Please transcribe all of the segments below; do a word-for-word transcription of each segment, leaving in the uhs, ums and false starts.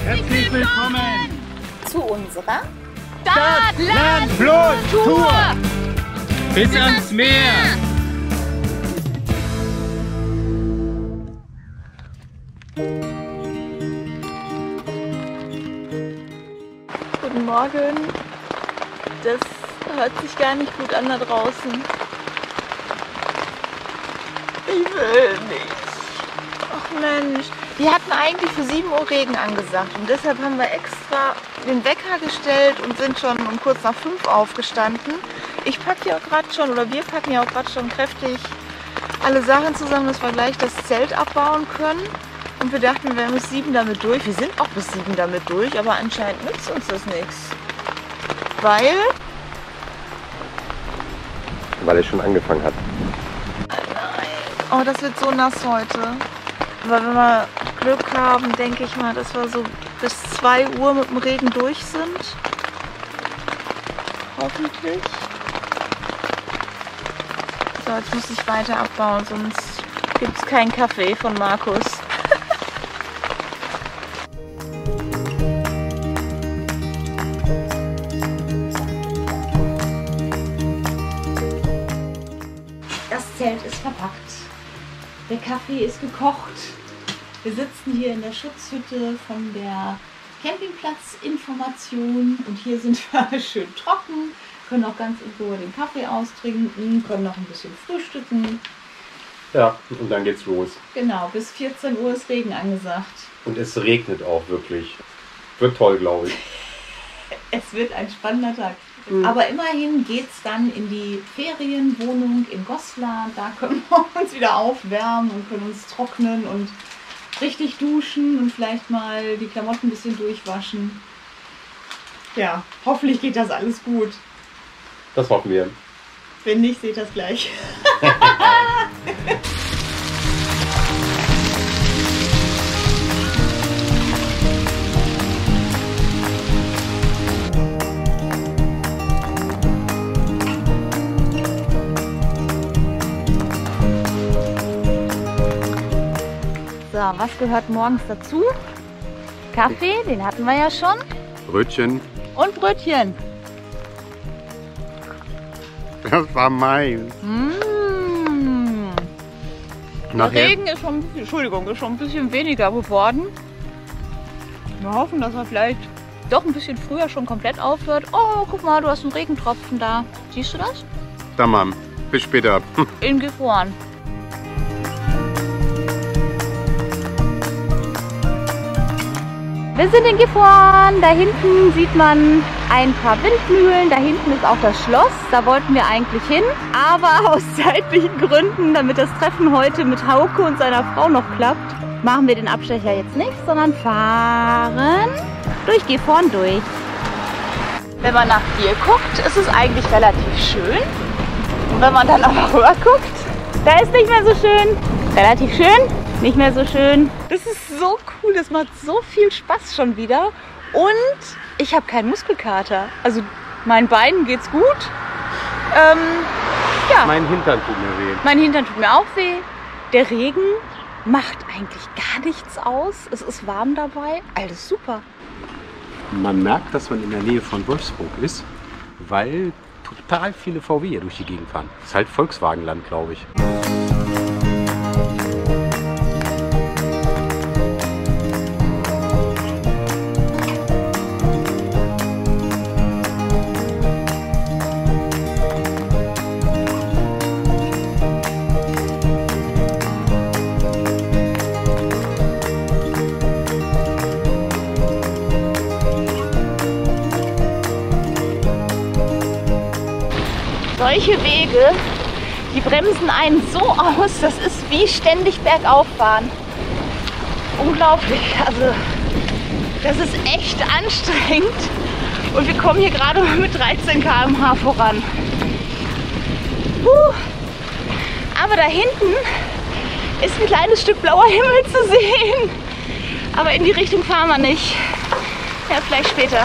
Herzlich willkommen zu unserer Stadt, Land, Fluss, Tour bis ans Meer. Guten Morgen. Das hört sich gar nicht gut an da draußen. Ich will nicht. Ach Mensch. Wir hatten eigentlich für sieben Uhr Regen angesagt und deshalb haben wir extra den Wecker gestellt und sind schon um kurz nach fünf aufgestanden. Ich packe ja auch gerade schon, oder wir packen ja auch gerade schon kräftig alle Sachen zusammen, dass wir gleich das Zelt abbauen können. Und wir dachten, wir wären bis sieben damit durch. Wir sind auch bis sieben damit durch, aber anscheinend nützt uns das nichts. Weil... Weil es schon angefangen hat. Oh, das wird so nass heute. Aber wenn wir Glück haben, denke ich mal, dass wir so bis zwei Uhr mit dem Regen durch sind. Hoffentlich. So, jetzt muss ich weiter abbauen, sonst gibt es keinen Kaffee von Markus. Das Zelt ist verpackt. Der Kaffee ist gekocht. Wir sitzen hier in der Schutzhütte von der Campingplatzinformation und hier sind wir schön trocken, können auch ganz in Ruhe den Kaffee austrinken, können noch ein bisschen frühstücken. Ja, und dann geht's los. Genau, bis vierzehn Uhr ist Regen angesagt. Und es regnet auch wirklich. Wird toll, glaube ich. Es wird ein spannender Tag. Mhm. Aber immerhin geht es dann in die Ferienwohnung in Goslar. Da können wir uns wieder aufwärmen und können uns trocknen und richtig duschen und vielleicht mal die Klamotten ein bisschen durchwaschen. Ja, hoffentlich geht das alles gut. Das hoffen wir. Wenn nicht, seht das gleich. So, was gehört morgens dazu? Kaffee, den hatten wir ja schon. Brötchen. Und Brötchen. Das war meins. Mmh. Der Regen ist schon, Entschuldigung, ist schon ein bisschen weniger geworden. Wir hoffen, dass er vielleicht doch ein bisschen früher schon komplett aufhört. Oh, guck mal, du hast einen Regentropfen da. Siehst du das? Da, Mann. Bis später. In Gifhorn. Wir sind in Gifhorn. Da hinten sieht man ein paar Windmühlen. Da hinten ist auch das Schloss. Da wollten wir eigentlich hin. Aber aus zeitlichen Gründen, damit das Treffen heute mit Hauke und seiner Frau noch klappt, machen wir den Abstecher jetzt nicht, sondern fahren durch Gifhorn durch. Wenn man nach hier guckt, ist es eigentlich relativ schön. Und wenn man dann aber rüber guckt, da ist nicht mehr so schön. Relativ schön, nicht mehr so schön. Das ist so cool, das macht so viel Spaß schon wieder. Und ich habe keinen Muskelkater. Also meinen Beinen geht's gut. Ähm, ja. Mein Hintern tut mir weh. Mein Hintern tut mir auch weh. Der Regen macht eigentlich gar nichts aus. Es ist warm dabei. Alles super. Man merkt, dass man in der Nähe von Wolfsburg ist, weil total viele V W hier durch die Gegend fahren. Das ist halt Volkswagenland, glaube ich. Solche Wege, die bremsen einen so aus, das ist wie ständig bergauf fahren. Unglaublich, also das ist echt anstrengend und wir kommen hier gerade mit dreizehn Kilometer pro Stunde voran. Puh. Aber da hinten ist ein kleines Stück blauer Himmel zu sehen, aber in die Richtung fahren wir nicht. Ja, vielleicht später.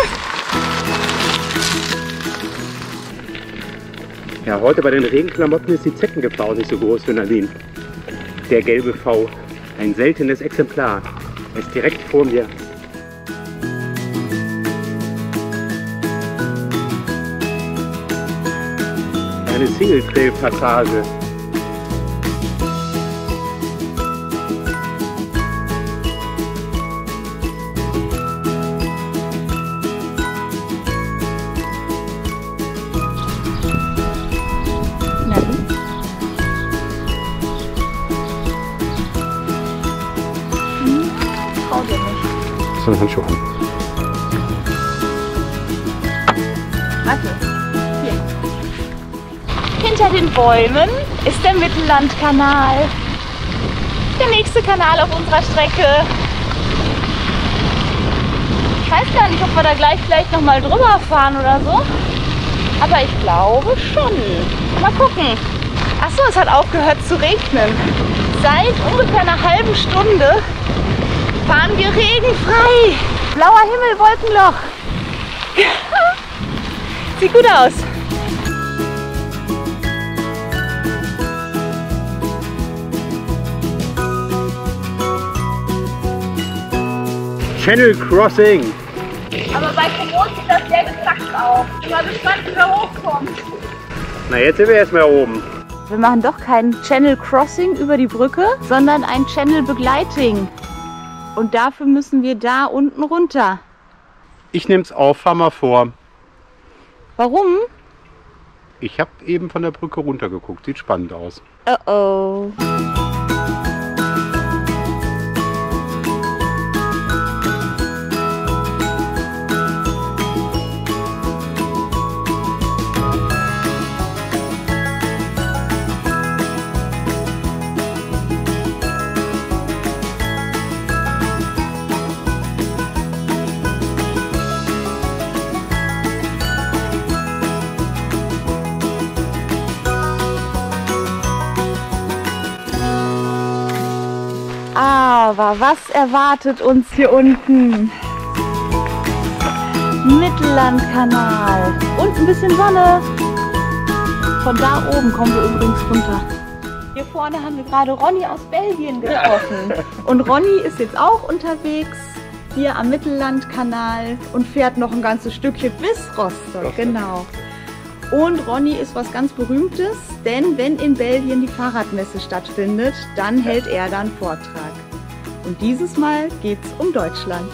Ja, heute bei den Regenklamotten ist die Zeckengefahr auch nicht so groß für Nadine. Der gelbe V, ein seltenes Exemplar. Er ist direkt vor mir. Eine Single-Trail-Passage. So ein Handschuh an. Warte. Hier. Hinter den Bäumen ist der Mittellandkanal. Der nächste Kanal auf unserer Strecke. Ich weiß gar nicht, ob wir da gleich vielleicht noch mal drüber fahren oder so. Aber ich glaube schon. Mal gucken. Achso, es hat aufgehört zu regnen. Seit ungefähr einer halben Stunde fahren wir regenfrei. Blauer Himmel, Wolkenloch. Sieht gut aus. Channel Crossing. Aber bei Komoot sieht das sehr gezackt aus. Ich bin mal gespannt, wie wir hochkommen. Na, jetzt sind wir erstmal oben. Wir machen doch kein Channel Crossing über die Brücke, sondern ein Channel Begleiting. Und dafür müssen wir da unten runter. Ich nehme es auf, fahr mal vor. Warum? Ich habe eben von der Brücke runter geguckt. Sieht spannend aus. Oh oh. Aber was erwartet uns hier unten? Mittellandkanal und ein bisschen Sonne. Von da oben kommen wir übrigens runter. Hier vorne haben wir gerade Ronny aus Belgien getroffen. Und Ronny ist jetzt auch unterwegs hier am Mittellandkanal und fährt noch ein ganzes Stückchen bis Rostock. Genau. Und Ronny ist was ganz Berühmtes, denn wenn in Belgien die Fahrradmesse stattfindet, dann hält er da einen Vortrag. Und dieses Mal geht es um Deutschland.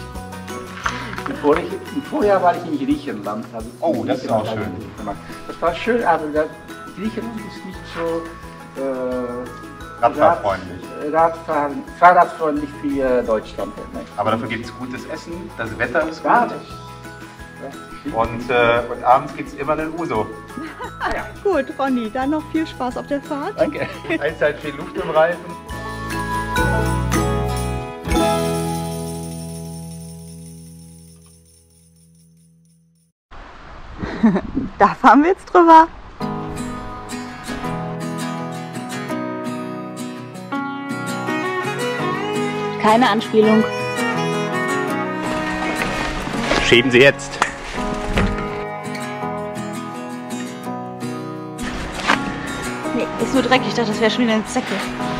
Im Vorjahr war ich in Griechenland. Also Oh, das ist auch schön. Das war schön, aber das, Griechenland ist nicht so äh, Radfahrfreundlich. Rad, Radfahren, Fahrradfreundlich wie äh, Deutschland. Ne? Aber dafür gibt es gutes Essen, das Wetter ist Ja, gut. das- Und, äh, und abends gibt es immer einen Uso. Gut, Ronny, dann noch viel Spaß auf der Fahrt. Danke. Da ist halt viel Luft im Reifen. Da fahren wir jetzt drüber. Keine Anspielung. Schieben Sie jetzt. Nee, ist nur dreckig. Ich dachte, das wäre schon wieder eine Zecke.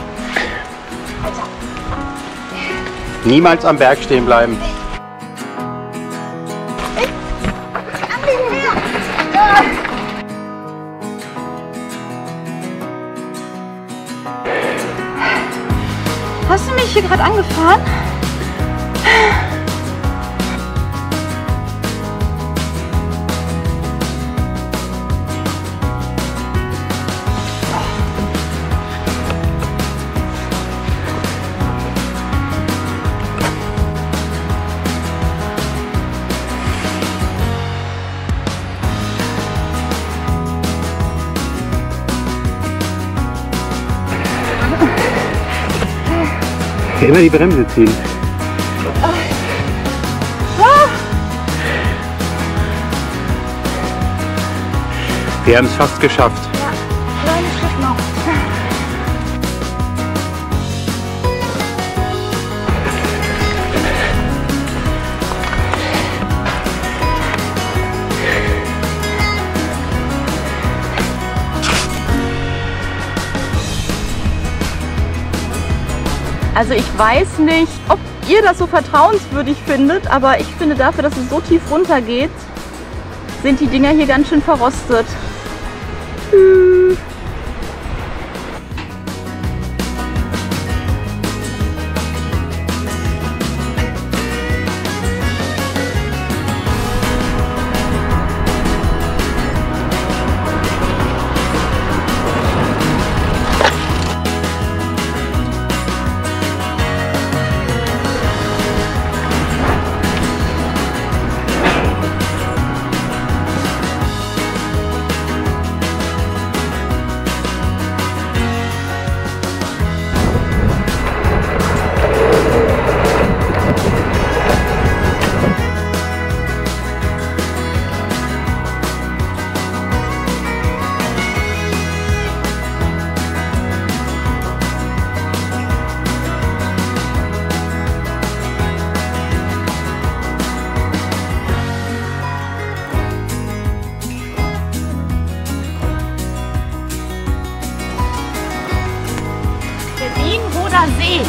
Niemals am Berg stehen bleiben. Hast du mich hier gerade angefahren? Immer die Bremse ziehen. Wir haben es fast geschafft. Kleinen Schritt noch. Also ich weiß nicht, ob ihr das so vertrauenswürdig findet, aber ich finde dafür, dass es so tief runter geht, sind die Dinger hier ganz schön verrostet. Tschüss. See.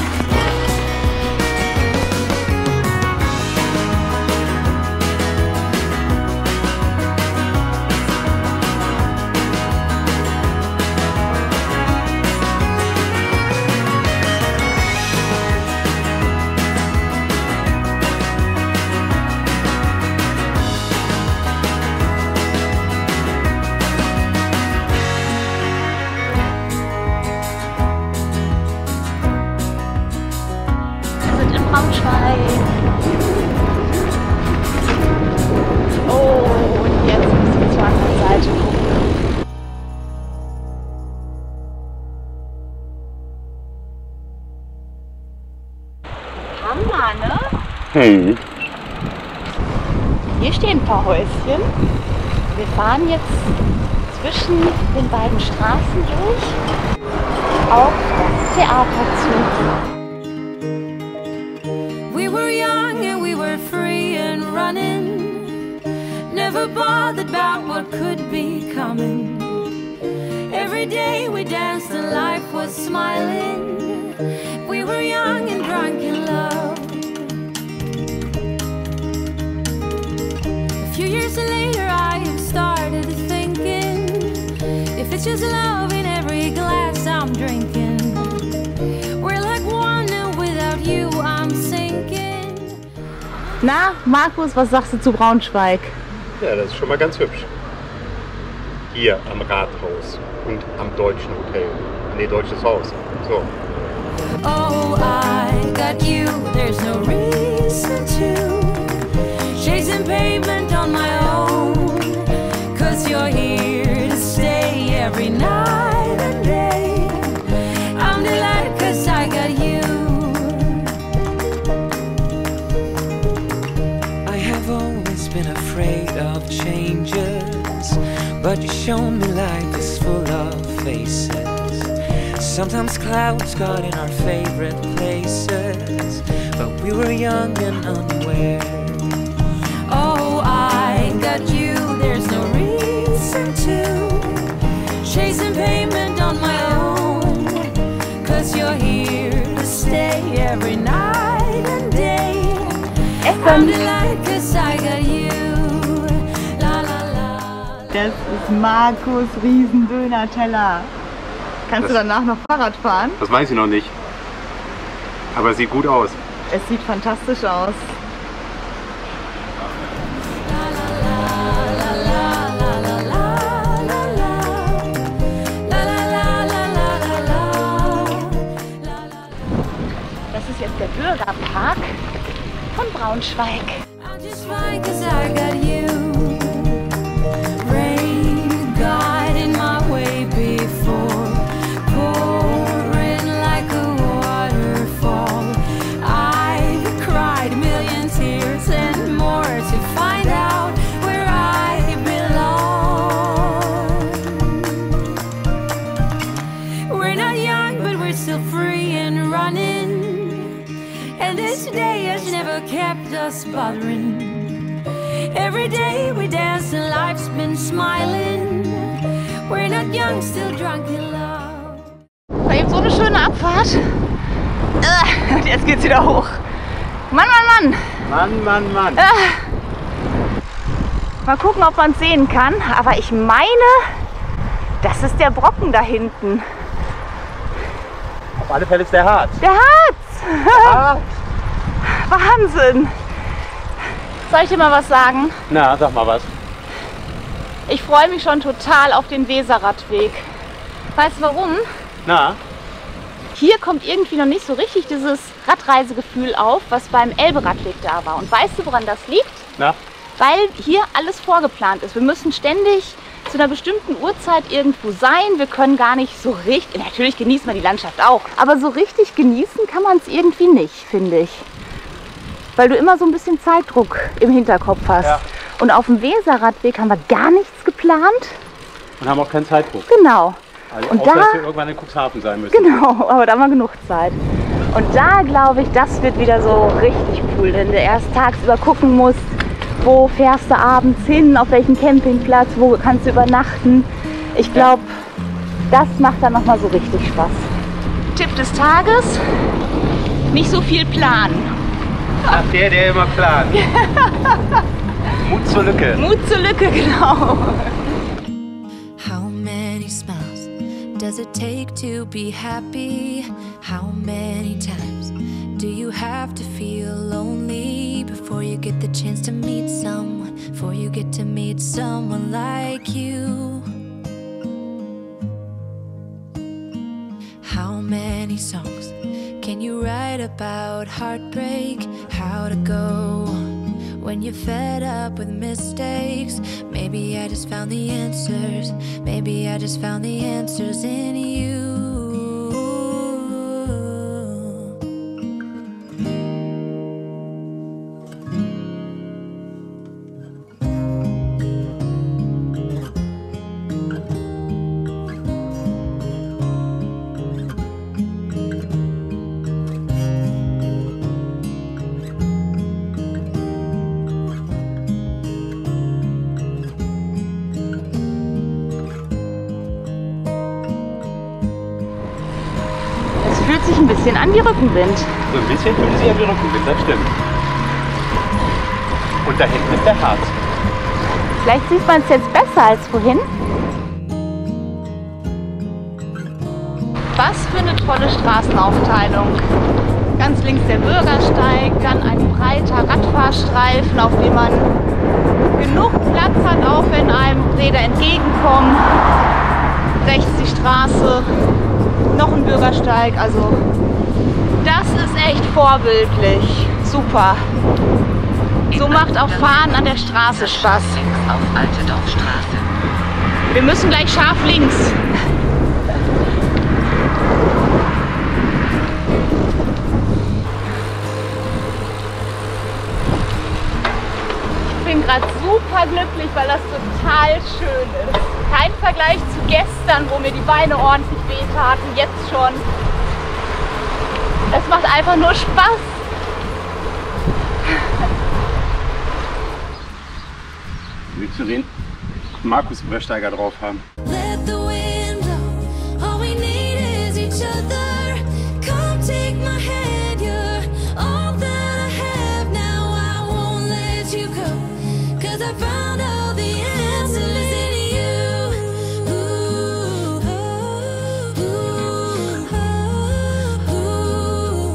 Braunschweig. Oh, und jetzt müssen wir zur anderen Seite gucken. Hammer, ne? Hey. Hier stehen ein paar Häuschen. Wir fahren jetzt zwischen den beiden Straßen durch auf das Theater zu. Never bothered about what could be coming. Every day we danced and life was smiling. We were young and drunk in love. A few years later I have started thinking, if it's just love in every glass I'm drinking, we're like one and without you I'm sinking. Na, Markus, was sagst du zu Braunschweig? Ja, das ist schon mal ganz hübsch. Hier am Rathaus und am Deutschen Hotel. Nee, Deutsches Haus. So. Oh, I got you, there's no reason to chasing pavement on my own, cause you're here to stay every night and day. I'm delighted cause I got you. I have always been afraid of changes, but you shown me life is full of faces. Sometimes clouds got in our favorite places, but we were young and unaware. Oh, I got you, there's no reason to chasing payment on my own, cause you're here to stay every night and day. I'm delighted cause I got you. Das ist Markus Riesendöner-Teller. Kannst Das- du danach noch Fahrrad fahren? Das weiß ich noch nicht. Aber es sieht gut aus. Es sieht fantastisch aus. Das ist jetzt der Bürgerpark von Braunschweig. I'm just fine cause I got you. Rain got in my way before, pouring like a waterfall. I cried a million tears and more to find out where I belong. We're not young but we're still free and running, and this day has never kept us bothering. Every day we dance and life's been smiling. We're not young, still drunk in love. Da gibt so eine schöne Abfahrt. Äh, Und jetzt geht's wieder hoch. Mann, Mann, Mann. Mann, Mann, Mann. Mal gucken, ob man es sehen kann. Aber ich meine, Das ist der Brocken da hinten. Auf alle Fälle ist der hart. Der Harz! Ah. Wahnsinn! Soll ich dir mal was sagen? Na, sag mal was. Ich freue mich schon total auf den Weserradweg. Weißt du warum? Na? Hier kommt irgendwie noch nicht so richtig dieses Radreisegefühl auf, was beim Elberadweg da war. Und weißt du, woran das liegt? Na? Weil hier alles vorgeplant ist. Wir müssen ständig zu einer bestimmten Uhrzeit irgendwo sein. Wir können gar nicht so richtig, natürlich genießen wir die Landschaft auch, aber so richtig genießen kann man es irgendwie nicht, finde ich. Weil du immer so ein bisschen Zeitdruck im Hinterkopf hast. Ja. Und auf dem Weserradweg haben wir gar nichts geplant. Und haben auch keinen Zeitdruck. Genau. Also Und außer, da- dass wir irgendwann in Cuxhaven sein müssen. Genau, aber da haben wir genug Zeit. Und da glaube ich, das wird wieder so richtig cool, wenn du erst tagsüber gucken musst, wo fährst du abends hin, auf welchen Campingplatz, wo kannst du übernachten. Ich glaube, das macht dann nochmal so richtig Spaß. Tipp des Tages, nicht so viel planen. Ach, der, der immer plant. Mut zur Lücke. Mut zur Lücke, genau. How many smiles does it take to be happy? How many times do you have to feel lonely before you get the chance to meet someone, before you get to meet someone like you? How many songs can you write about heartbreak? How to go on when you're fed up with mistakes? Maybe I just found the answers. Maybe I just found the answers in you. Fühlt sich ein bisschen an wie Rückenwind. So ein bisschen fühlt sich an wie Rückenwind, das stimmt. Und da hinten ist der Harz. Vielleicht sieht man es jetzt besser als vorhin. Was für eine tolle Straßenaufteilung. Ganz links der Bürgersteig, dann ein breiter Radfahrstreifen, auf dem man genug Platz hat, auch wenn einem Räder entgegenkommen. Rechts die Straße, noch ein Bürgersteig, also das ist echt vorbildlich. Super. So macht auch Fahren an der Straße Spaß. Auf Alte Dorfstraße. Wir müssen gleich scharf links. Ich bin gerade super glücklich, weil das total schön ist. Kein Vergleich zu gestern, wo mir die Beine ordentlich wehtaten, jetzt schon. Es macht einfach nur Spaß. Willst du den Markus-Übersteiger drauf haben? Let the wind blow. All we need is each other. Come take my hand. You're all that I have now. I won't let you go. 'Cause I found all the answers in you. Ooh, oh, ooh, oh, ooh.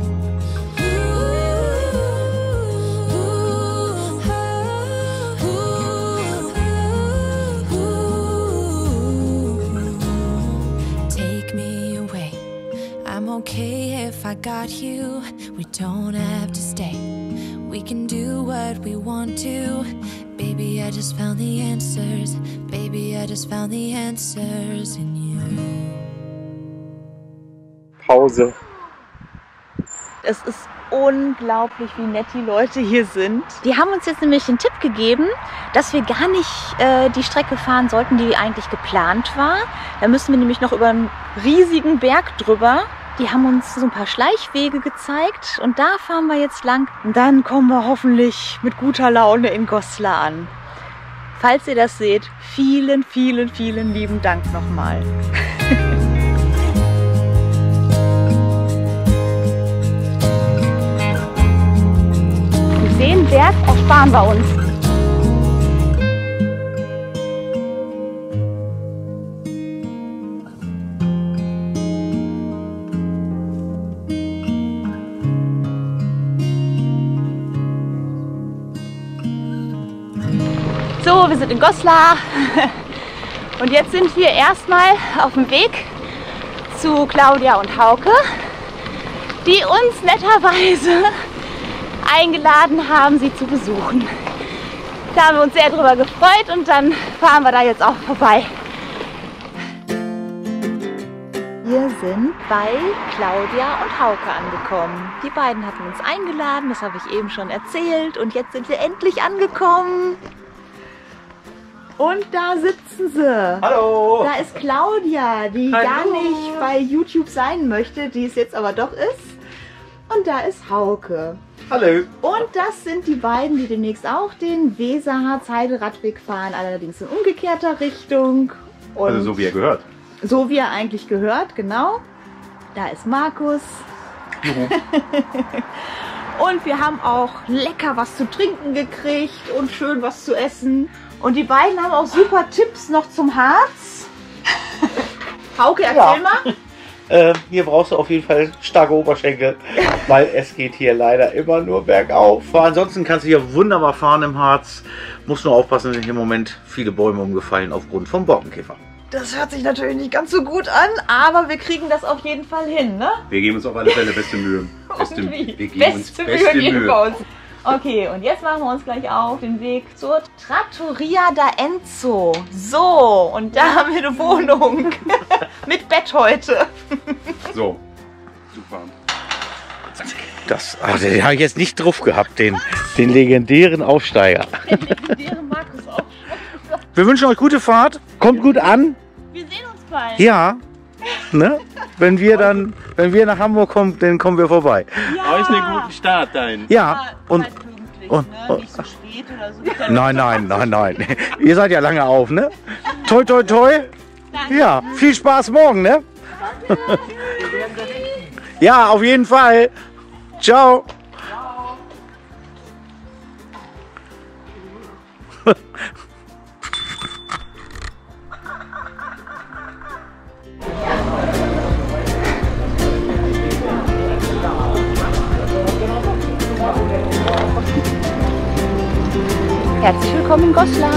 Take me away. I'm okay if I got you. We don't have to stay. We can do what we want to. Baby, I just found the answers. Baby, I just found the answers in you. Pause. Es ist unglaublich, wie nett die Leute hier sind. Die haben uns jetzt nämlich den Tipp gegeben, dass wir gar nicht äh, die Strecke fahren sollten, die eigentlich geplant war. Da müssen wir nämlich noch über einen riesigen Berg drüber. Die haben uns so ein paar Schleichwege gezeigt und da fahren wir jetzt lang. Und dann kommen wir hoffentlich mit guter Laune in Goslar an. Falls ihr das seht, vielen, vielen, vielen lieben Dank nochmal. Den Berg ersparen wir uns. So, wir sind in Goslar und jetzt sind wir erstmal auf dem Weg zu Claudia und Hauke, die uns netterweise eingeladen haben, sie zu besuchen. Da haben wir uns sehr drüber gefreut und dann fahren wir da jetzt auch vorbei. Wir sind bei Claudia und Hauke angekommen. Die beiden hatten uns eingeladen, das habe ich eben schon erzählt. Und jetzt sind wir endlich angekommen. Und da sitzen sie. Hallo! Da ist Claudia, die Hallo. gar nicht bei YouTube sein möchte, die es jetzt aber doch ist. Und da ist Hauke. Hallo! Und das sind die beiden, die demnächst auch den Weser-Harz-Heide-Radweg fahren, allerdings in umgekehrter Richtung. Und Also so wie er gehört. so wie er eigentlich gehört, genau. Da ist Markus. Und wir haben auch lecker was zu trinken gekriegt und schön was zu essen. Und die beiden haben auch super Tipps noch zum Harz. Hauke, erzähl Ja. mal. Äh, hier brauchst du auf jeden Fall starke Oberschenkel, weil es geht hier leider immer nur bergauf. Aber ansonsten kannst du hier wunderbar fahren im Harz. Musst nur aufpassen, sind hier im Moment viele Bäume umgefallen aufgrund vom Borkenkäfer. Das hört sich natürlich nicht ganz so gut an, aber wir kriegen das auf jeden Fall hin, ne? Wir geben uns auf alle Fälle beste Mühe. Beste, Und wie? wir geben Beste uns Mühe beste geben Mühe. wir uns. Okay, und jetzt machen wir uns gleich auf den Weg zur Trattoria da Enzo. So, und da haben wir eine Wohnung mit Bett heute. So, super. Das, ach, den habe ich jetzt nicht drauf gehabt, den, den legendären Aufsteiger. Den legendären Markus auch. Wir wünschen euch gute Fahrt. Kommt gut an. Wir sehen uns bald. Ja. Ne? Wenn wir dann, wenn wir nach Hamburg kommen, dann kommen wir vorbei. Ja. Euch einen guten Start dahin. Ja. Und, Seid pünktlich, und- ne? und- Nicht so spät oder so. nein, nein, nein, nein. Ihr seid ja lange auf, ne? Toi, toi, toi. Ja, viel Spaß morgen, ne? Ja, auf jeden Fall. Ciao. Herzlich willkommen in Goslar.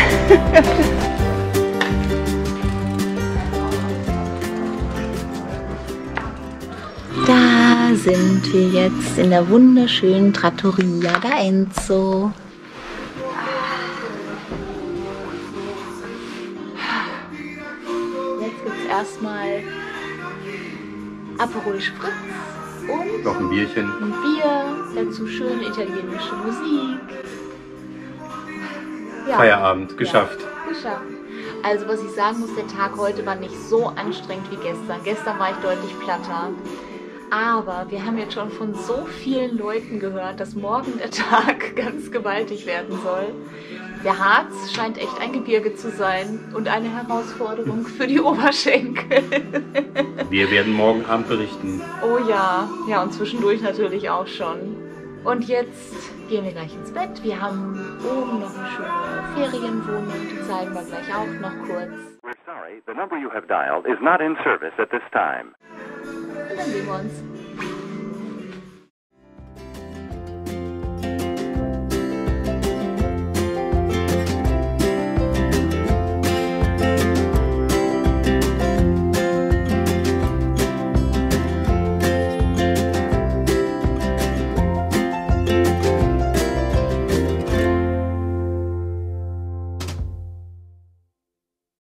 Da sind wir jetzt in der wunderschönen Trattoria da Enzo. Jetzt gibt es erstmal Aperol Spritz und Noch ein Bierchen. ein Bier, dazu schöne italienische Musik. Ja. Feierabend, geschafft. Ja, geschafft. Also was ich sagen muss, der Tag heute war nicht so anstrengend wie gestern. Gestern war ich deutlich platter. Aber wir haben jetzt schon von so vielen Leuten gehört, dass morgen der Tag ganz gewaltig werden soll. Der Harz scheint echt ein Gebirge zu sein und eine Herausforderung für die Oberschenkel. Wir werden morgen Abend berichten. Oh ja, ja und zwischendurch natürlich auch schon. Und jetzt gehen wir gleich ins Bett. Wir haben oben noch eine schöne Ferienwohnung, die zeigen wir gleich auch noch kurz. We're sorry, the number you have dialed is not in service at this time. Und dann sehen wir uns.